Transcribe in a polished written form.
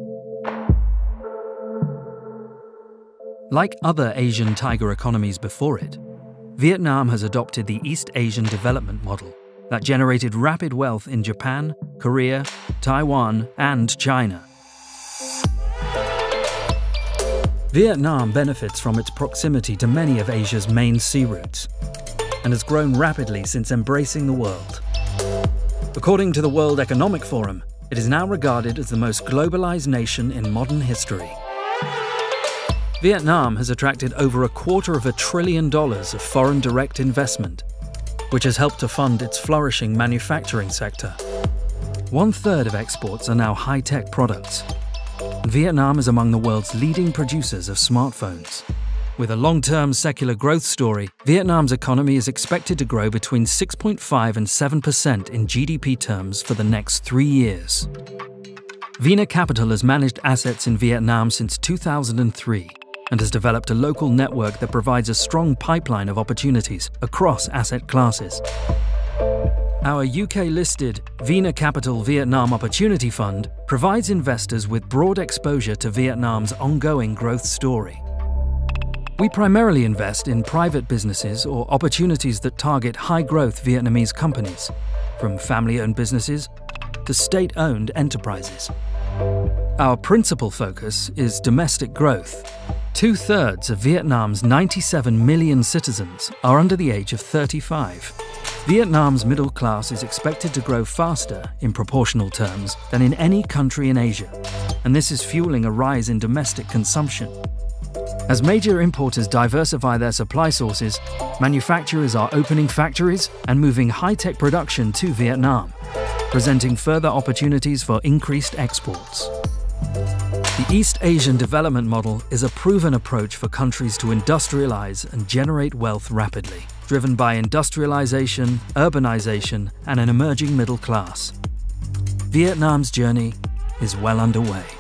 Like other Asian tiger economies before it, Vietnam has adopted the East Asian development model that generated rapid wealth in Japan, Korea, Taiwan, and China. Vietnam benefits from its proximity to many of Asia's main sea routes and has grown rapidly since embracing the world. According to the World Economic Forum, it is now regarded as the most globalized nation in modern history. Vietnam has attracted over $250 billion of foreign direct investment, which has helped to fund its flourishing manufacturing sector. 1/3 of exports are now high-tech products. Vietnam is among the world's leading producers of smartphones. With a long-term secular growth story, Vietnam's economy is expected to grow between 6.5% and 7% in GDP terms for the next 3 years. VinaCapital has managed assets in Vietnam since 2003 and has developed a local network that provides a strong pipeline of opportunities across asset classes. Our UK-listed VinaCapital Vietnam Opportunity Fund provides investors with broad exposure to Vietnam's ongoing growth story. We primarily invest in private businesses or opportunities that target high-growth Vietnamese companies, from family-owned businesses to state-owned enterprises. Our principal focus is domestic growth. 2/3 of Vietnam's 97 million citizens are under the age of 35. Vietnam's middle class is expected to grow faster in proportional terms than in any country in Asia, and this is fueling a rise in domestic consumption. As major importers diversify their supply sources, manufacturers are opening factories and moving high-tech production to Vietnam, presenting further opportunities for increased exports. The East Asian development model is a proven approach for countries to industrialize and generate wealth rapidly, driven by industrialization, urbanization, and an emerging middle class. Vietnam's journey is well underway.